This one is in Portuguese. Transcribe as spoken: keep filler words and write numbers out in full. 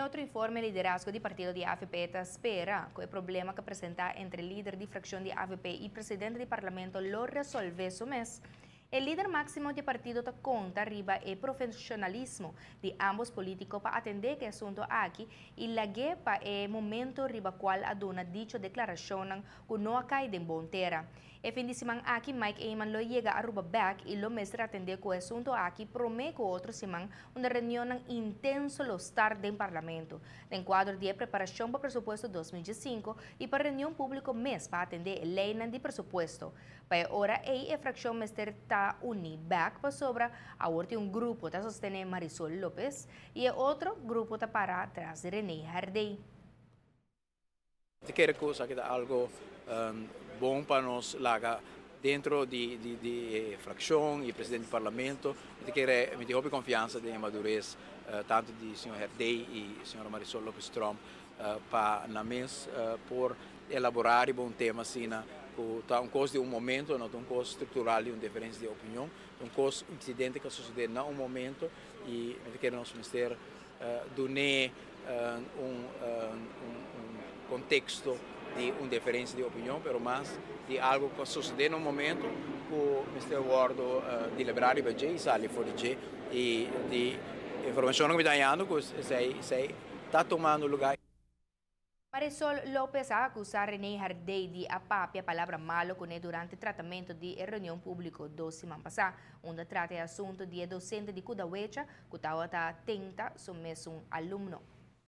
outro informe, liderazgo do partido de A V P espera que o problema que apresenta entre líder de fração de A V P e presidente do parlamento lo resolve esse mês. O líder máximo do partido ta conta arriba o profissionalismo de ambos políticos para atender que assunto aqui e lage para o momento riba qual a dona dicho declaração que não cai de bom terra. E fim de semana aqui, Mike Eyman lo chega a Aruba back e lo mestre atender com o assunto aqui promete que outro semana uma reunião intenso lo start do parlamento. Em quadro de preparação para o presupuesto dois mil e cinco e para reunião pública mês para atender a lei de presupuesto. Para ora, a fração mestre está uni back para sobra a outro um grupo está sostener Marisol López e o outro grupo está para atrás de René Hardey. Eu quero que é algo um, bom para nós lá dentro de, de, de fração e presidente do parlamento. Eu quero me ter confiança de madurez uh, tanto de senhor Herdey e senhora Marisol López Strom uh, para na mesa uh, por elaborar bom tema assim tá um coisa de um momento, não um coisa estrutural de uma diferença de opinião, um coisa incidente que sucede não um momento e eu quero nós ministério uh, donner uh, um, uh, um, um contexto de uma diferença de opinião, pero mais de algo que sucede no momento que o Ministério Guardo uh, de liberar e budget e sale fora de e de informação que me está dando que sei sei está tomando lugar. Marisol López acusa a René Hardey de apapia palavra malo com ele durante o tratamento de reunião pública do semana passada, onde trata o assunto de docente de Kudawecha, que estava tenta submeter um aluno.